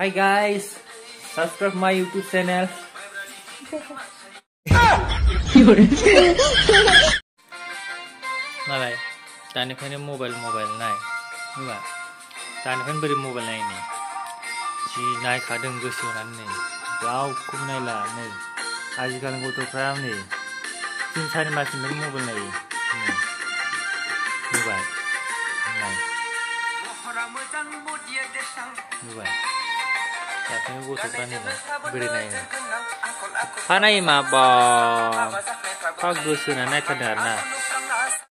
Hi guys, subscribe my YouTube channel. Malay, Dani kan mobile naik, enggak? Dani kan beri mobile naik nih. Si naik kadang gesunan nih, jauh kumnai lah nih. Ajikan gothopwr nih, cincin masih beri mobile naik, mobile, naik. Mobile. Tapi gothopwr nih beri naik. Panai mah bah, kau gesunan naik kadarna.